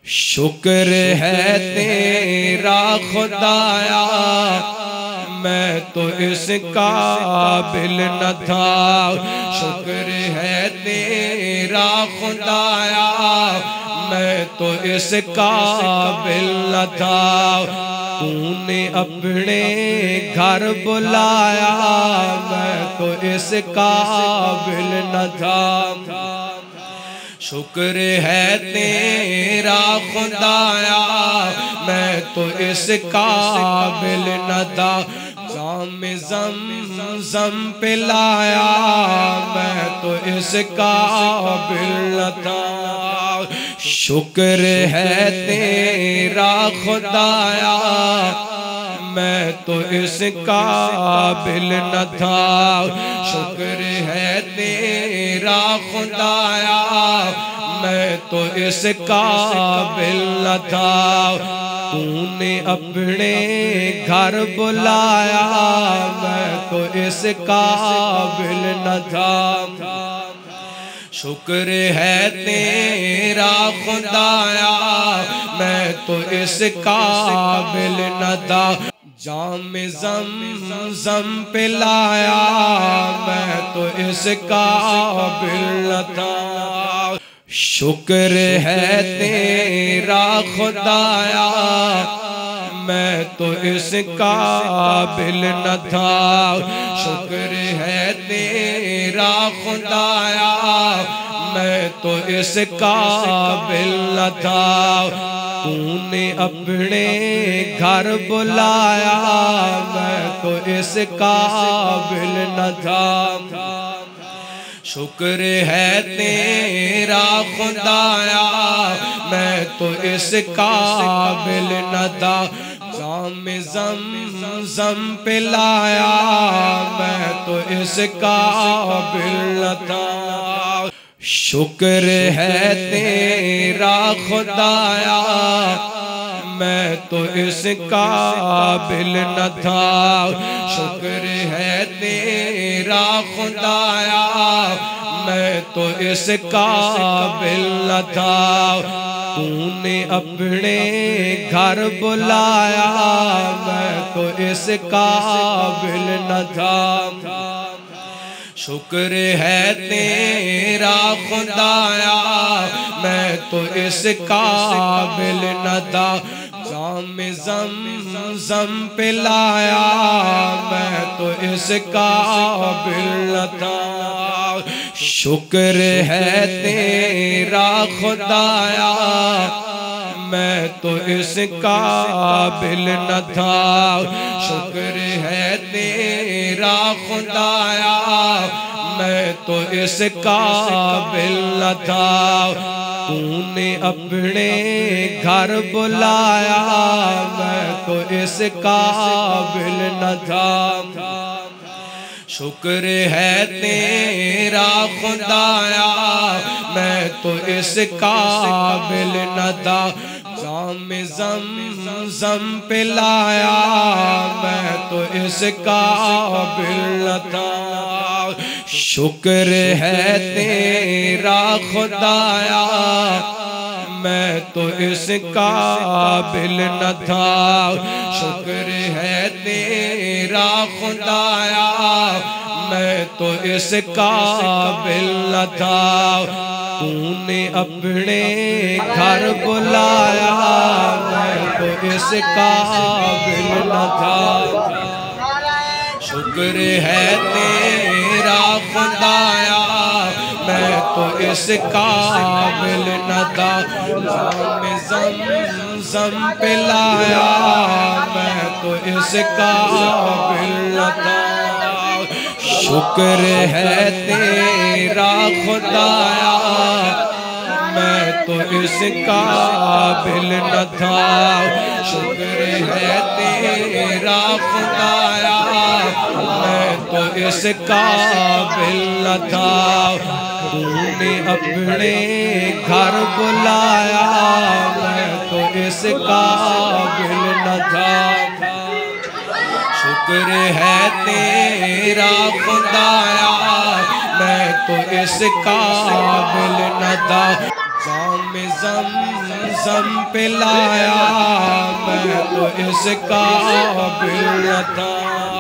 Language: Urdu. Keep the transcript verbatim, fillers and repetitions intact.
شکر ہے تیرا خدایا میں تو اس قابل نہ تھا، شکر ہے تیرا خدایا میں تو اس قابل نہ تھا، تو نے اپنے گھر بلایا میں تو اس قابل نہ تھا، شکر ہے تیرا خدایا میں تو اس قابل نہ تھا، جام زمزم پلایا میں تو اس قابل نہ تھا، شکر ہے تیرا خدایا میں تو اس قابل نہ تھا، شکر ہے تیرا خدایا میں تو اس قابل نہ تھا، تو نے اپنے گھر بلایا میں تو اس قابل نہ تھا، شکر ہے تیرا خدایا میں تو اس قابل نہ تھا، جام زمزم پلایا میں تو اس قابل نہ تھا، شکر ہے تیرا خدایا میں تو اس قابل نہ تھا، شکر ہے تیرا خدایا میں تو اس قابل نہ تھا، تو نے اپنے گھر بلایا میں تو اس قابل نہ تھا، شکر ہے تیرا خدایا میں تو اس قابل نہ تھا، جام زمزم پلایا میں تو اس قابل نہ تھا، شکر ہے تیرا خدایا میں تو اس قابل نہ تھا، شکر ہے تیرا خدایا میں تو اس قابل نہ تھا، تو نے اپنے گھر بلایا میں تو اس قابل نہ تھا، شکر ہے تیرا خدایا میں تو اس قابل نہ تھا، جام زمزم پلایا میں تو اس قابل نہ تھا، شکر ہے تیرا خدایا میں تو اس قابل نہ تھا، شکر ہے تیرا خدایا میں تو اس قابل نہ تھا، تو نے اپنے گھر بلایا میں تو اس قابل نہ تھا، شکر ہے تیرا خدایا میں تو اس قابل نہ تھا، جام زمزم پلایا میں تو اس قابل نہ تھا، شکر ہے تیرا خدایا میں تو اس قابل نہ تھا، شکر ہے تیرا خدایا میں تو اس قابل نہ تھا، تو نے اپنے گھر بلایا میں تو اس قابل نہ تھا، شکر ہے تیرا خدایا میں تو اس قابل نہ تھا، جام زمزم پلایا میں تو اس قابل نہ تھا، شکر ہے تیرا خدایا میں تو اس قابل نہ تھا، شکر ہے تیرا خدایا میں تو اس قابل نہ تھا، تو نے اپنے گھر بلایا میں تو اس قابل نہ تھا، شکر ہے تیرا خدایا میں تو اس قابل نہ تھا، جام زمزم پلایا میں تو اس قابل نہ تھا